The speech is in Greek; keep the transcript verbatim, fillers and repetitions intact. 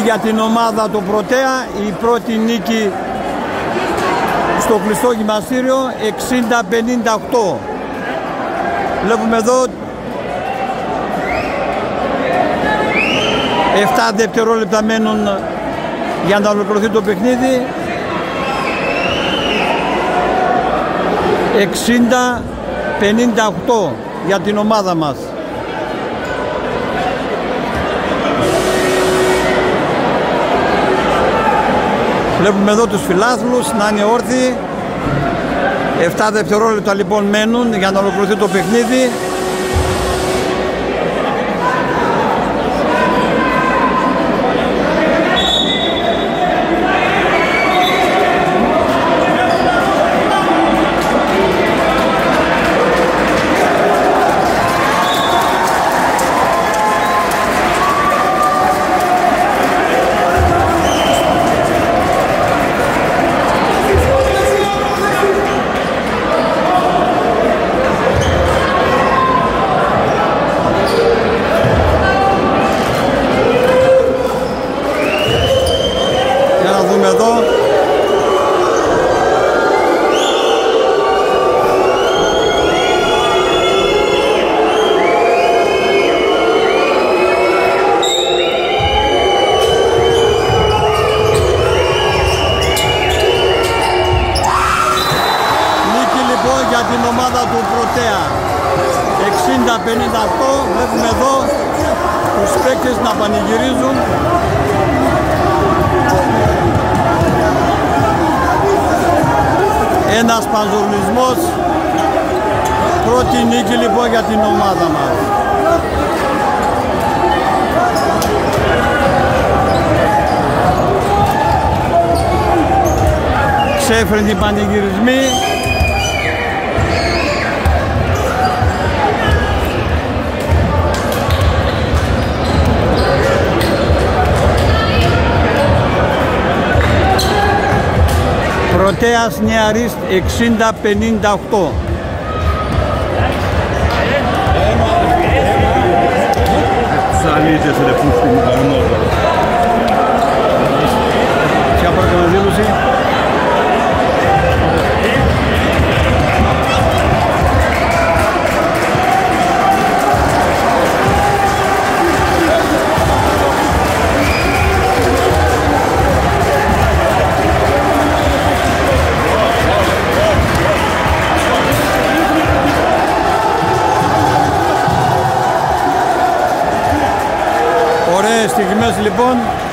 για την ομάδα του Πρωτέα, η πρώτη νίκη στο κλειστό γυμναστήριο, εξήντα πενήντα οκτώ. Βλέπουμε εδώ επτά δευτερόλεπτα μένουν για να ολοκληρωθεί το παιχνίδι. εξήντα πενήντα οκτώ για την ομάδα μας. Βλέπουμε εδώ τους φιλάθλους να είναι όρθιοι. επτά δευτερόλεπτα λοιπόν μένουν για να ολοκληρωθεί το παιχνίδι. Για την ομάδα του Πρωτέα, εξήντα πενήντα οκτώ. Βλέπουμε εδώ τους παίκτες να πανηγυρίζουν. Ένας πανζουρνισμός. Πρώτη νίκη λοιπόν για την ομάδα μας. Ξέφρενοι πανηγυρισμοί. Πρωτέας Νεαρής εξήντα πενήντα οκτώ. Ποια παρακολουθήλωση? Στιγμές λοιπόν